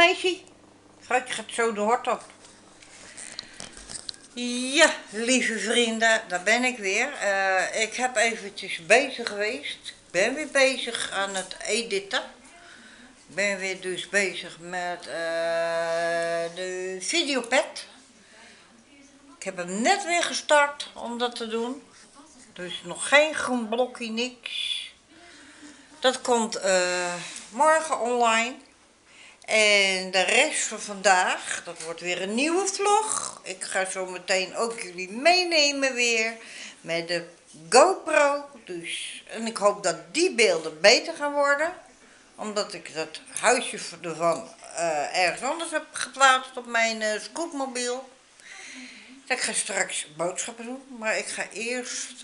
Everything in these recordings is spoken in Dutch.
meisje. Fruitje gaat zo de hort op. Ja, lieve vrienden, daar ben ik weer. Ik heb eventjes bezig geweest. Ik ben weer bezig aan het editen. Ik ben weer dus bezig met de videopad. Ik heb hem net weer gestart om dat te doen. Dus nog geen groen blokje, niks. Dat komt morgen online. En de rest van vandaag, dat wordt weer een nieuwe vlog. Ik ga zo meteen ook jullie meenemen weer met de GoPro. Dus, en ik hoop dat die beelden beter gaan worden. Omdat ik dat huisje ervan ergens anders heb geplaatst op mijn scootmobiel. Ik ga straks boodschappen doen, maar ik ga eerst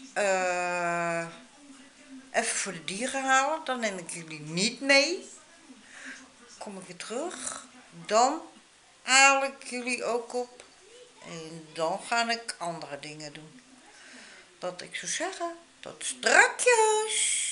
even voor de dieren halen. Dan neem ik jullie niet mee. Kom ik weer terug. Dan haal ik jullie ook op. En dan ga ik andere dingen doen. Dat ik zou zeggen, tot strakjes.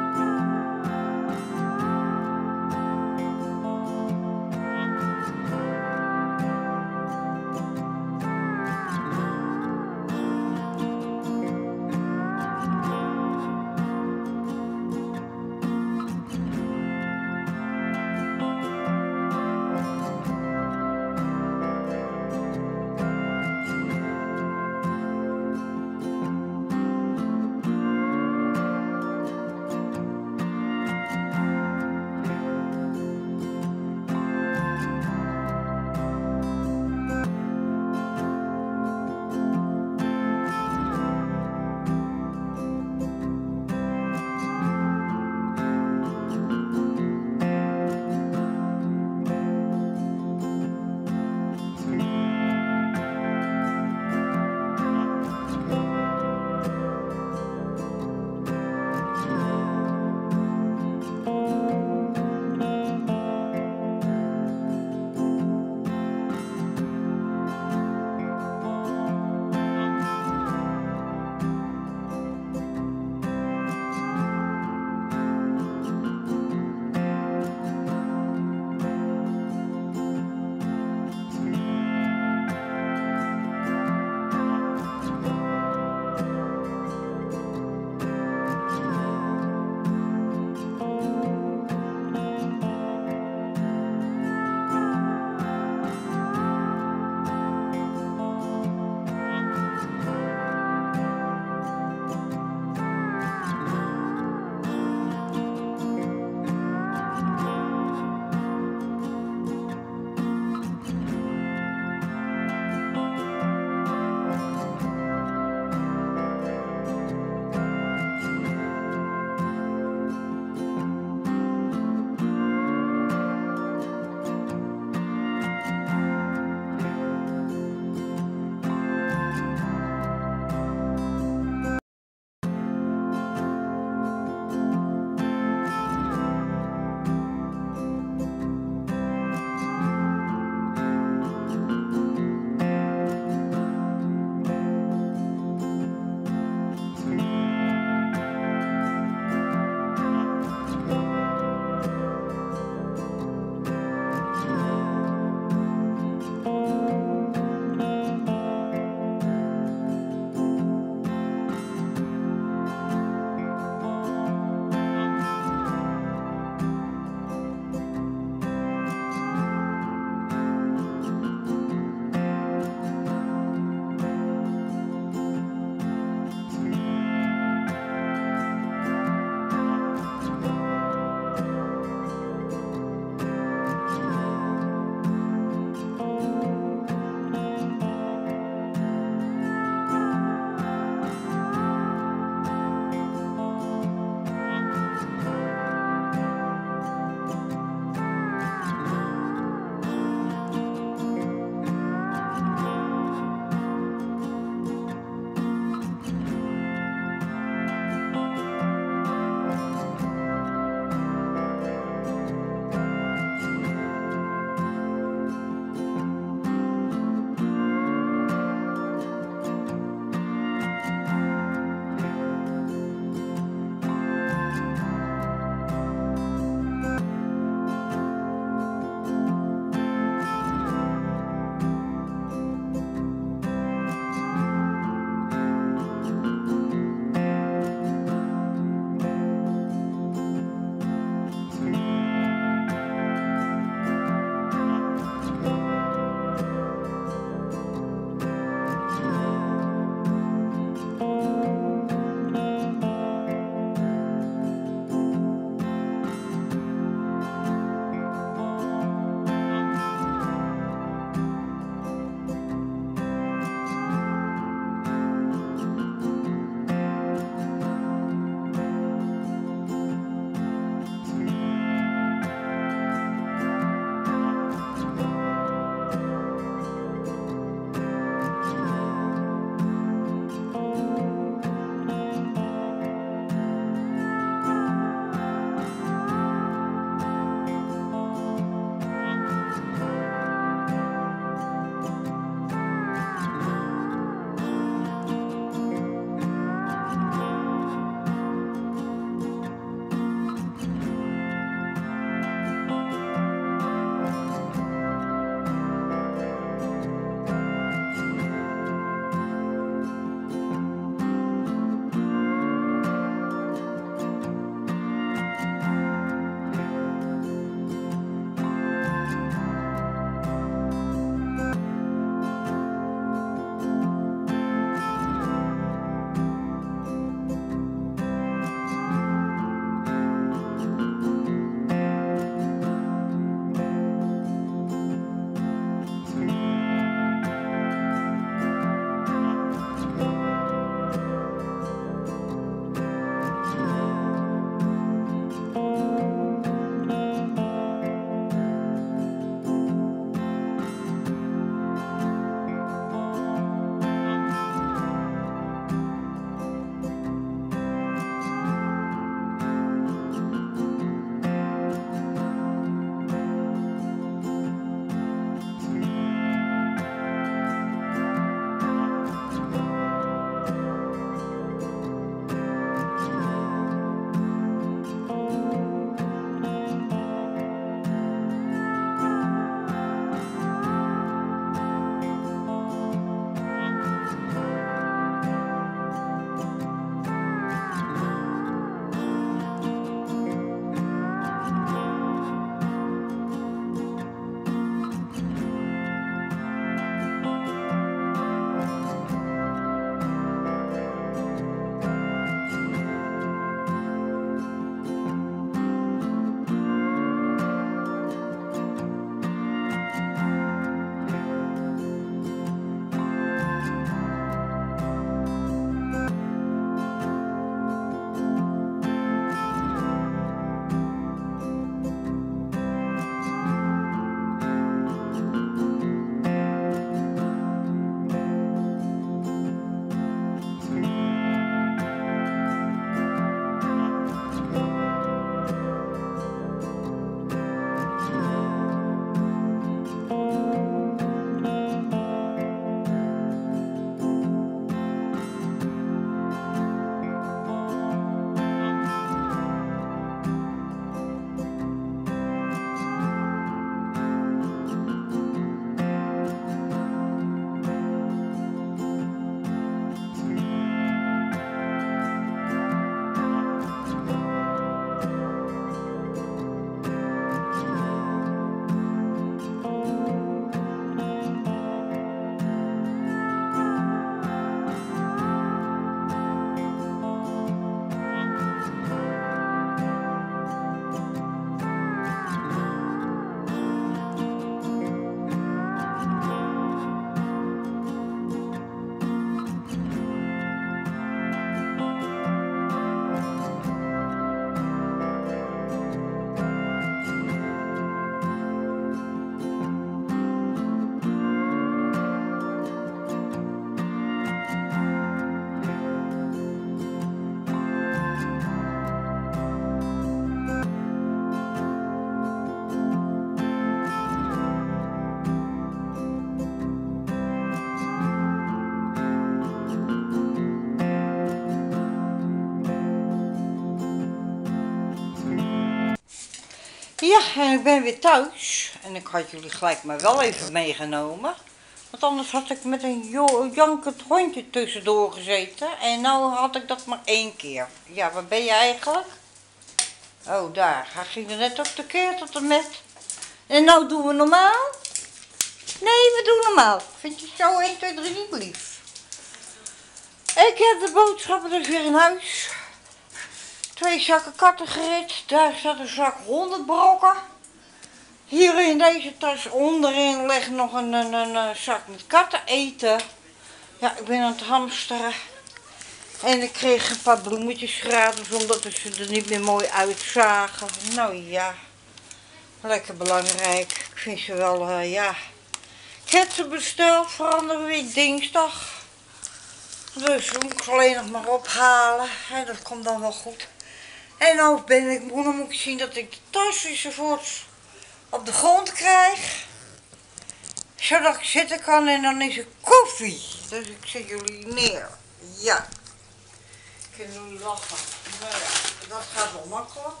Ja, en ik ben weer thuis. En ik had jullie gelijk maar wel even meegenomen. Want anders had ik met een jankend hondje tussendoor gezeten. En nou had ik dat maar 1 keer. Ja, waar ben je eigenlijk? Oh, daar. Hij ging er net op de keer tot en met. En nou doen we normaal? Nee, we doen normaal. Vind je zo 1, 2, 3 niet lief? Ik heb de boodschappen dus weer in huis. 2 zakken kattengerit. Daar staat een zak hondenbrokken. Hier in deze tas onderin ligt nog een zak met katten eten. Ja, ik ben aan het hamsteren. En ik kreeg een paar bloemetjes gratis, omdat ze er niet meer mooi uitzagen. Nou ja, lekker belangrijk. Ik vind ze wel, ja. Ik heb ze besteld voor andere week dinsdag. Dus moet ik ze alleen nog maar ophalen. En dat komt dan wel goed. En nou moet ik zien dat ik de tas enzovoorts op de grond krijg. Zodat ik zitten kan en dan is er koffie. Dus ik zet jullie neer. Ja. Kunnen jullie lachen. Nou ja, dat gaat wel makkelijk.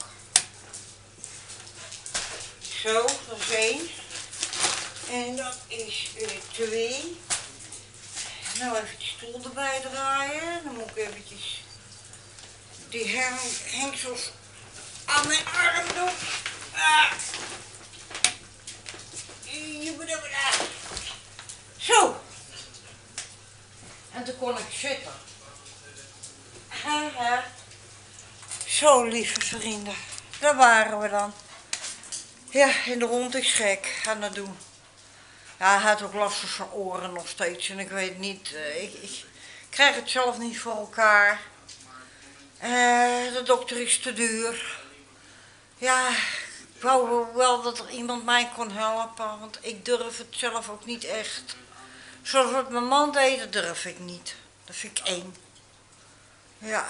Zo, dat is 1. En dat is 2. Nou even die stoel erbij draaien. Dan moet ik eventjes die hengsels aan mijn arm doen. Ah. Zo. En toen kon ik zitten. Haha. Zo, lieve vrienden. Daar waren we dan. Ja, en de hond is gek aan het doen. Ja, hij had ook last van zijn oren nog steeds. En ik weet niet, ik krijg het zelf niet voor elkaar. De dokter is te duur. Ja, ik wou wel dat er iemand mij kon helpen. Want ik durf het zelf ook niet echt. Zoals wat mijn man deed, dat durf ik niet. Dat vind ik eng. Ja.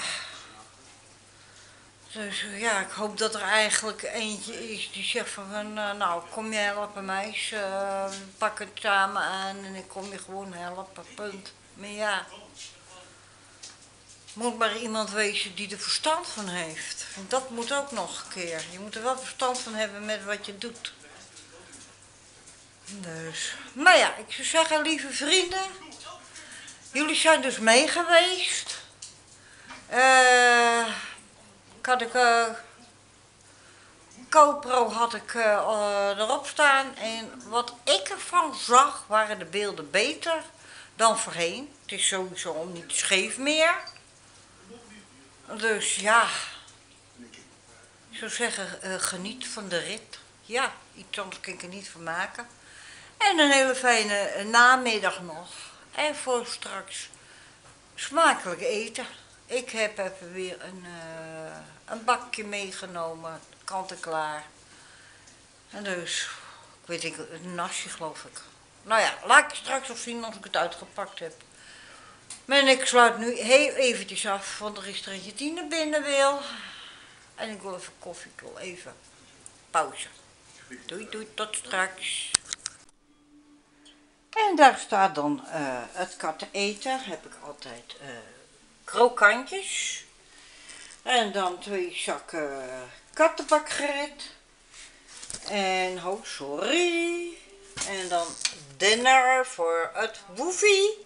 Dus ja, ik hoop dat er eigenlijk eentje is die zegt van, nou kom je helpen meis, we pakken het samen aan en ik kom je gewoon helpen, punt. Maar ja, moet maar iemand wezen die er verstand van heeft. Want dat moet ook nog een keer. Je moet er wel verstand van hebben met wat je doet. Dus, maar ja, ik zou zeggen, lieve vrienden, jullie zijn dus mee geweest. GoPro had ik erop staan en wat ik ervan zag waren de beelden beter dan voorheen. Het is sowieso niet scheef meer. Dus ja, ik zou zeggen geniet van de rit. Ja, iets anders kan ik er niet van maken. En een hele fijne namiddag nog. En voor straks smakelijk eten. Ik heb even weer een bakje meegenomen, kant en klaar. En dus, ik weet niet, een nasje geloof ik. Nou ja, laat ik straks nog zien als ik het uitgepakt heb. En ik sluit nu heel eventjes af, want er is er eentje die naar binnen wil. En ik wil even koffie, ik wil even pauze. Doei doei, tot straks. En daar staat dan het katteneten, heb ik altijd krokantjes. En dan 2 zakken kattenbakgereed. En, oh sorry. En dan dinner voor het woefie.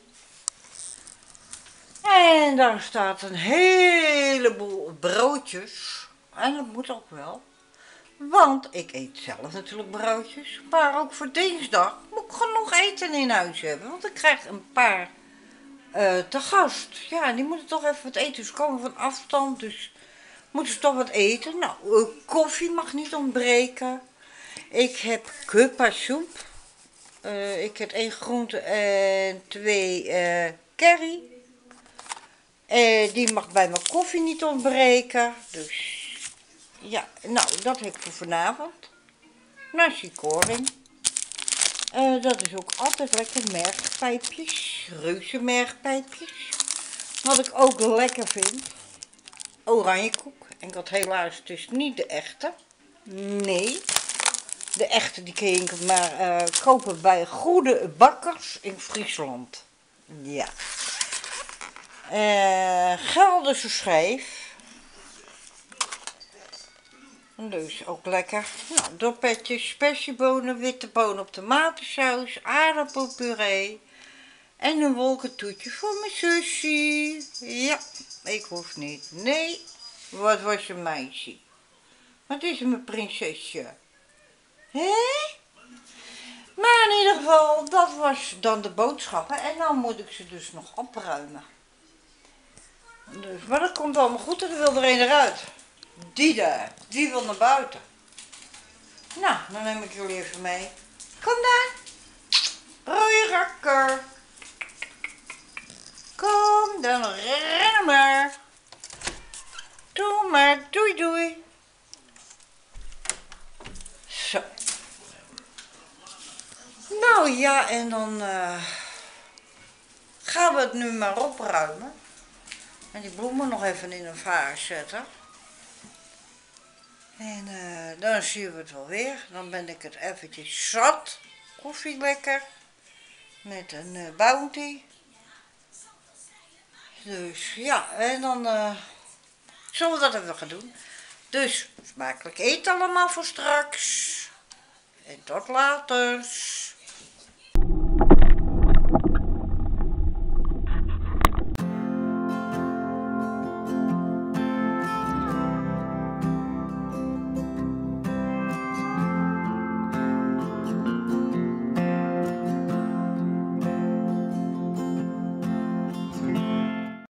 En daar staat een heleboel broodjes. En dat moet ook wel. Want ik eet zelf natuurlijk broodjes. Maar ook voor dinsdag moet ik genoeg eten in huis hebben. Want ik krijg een paar te gast. Ja, die moeten toch even wat eten. Ze komen van afstand, dus moeten ze toch wat eten. Nou, koffie mag niet ontbreken. Ik heb kuppa-soep. Ik heb 1 groente en 2 curry. Die mag bij mijn koffie niet ontbreken. Dus ja, nou, dat heb ik voor vanavond. Nasi goreng. Dat is ook altijd lekker, mergpijpjes, reuzenmergpijpjes. Wat ik ook lekker vind, oranjekoek. En ik had helaas dus niet de echte. Nee, de echte die kun je maar kopen bij goede bakkers in Friesland. Ja. Gelderse schijf. Dus ook lekker. Nou, dopetjes, persiebonen, witte bonen op tomatensaus, aardappelpuree. En een wolkentoetje voor mijn zusje. Ja, ik hoef niet. Nee, wat was een meisje. Wat is mijn prinsesje? Hé? Maar in ieder geval, dat was dan de boodschappen. En dan moet ik ze dus nog opruimen. Dus, maar dat komt allemaal goed en er wil er een eruit. Die daar, die wil naar buiten. Nou, dan neem ik jullie even mee. Kom dan. Rode rakker. Kom, dan rennen maar. Doe maar, doei doei. Zo. Nou ja, en dan gaan we het nu maar opruimen. En die bloemen nog even in een vaas zetten. En dan zien we het wel weer. Dan ben ik het eventjes zat. Koffie lekker. Met een Bounty. Dus ja, en dan zullen we dat even gaan doen. Dus smakelijk eten allemaal voor straks. En tot later.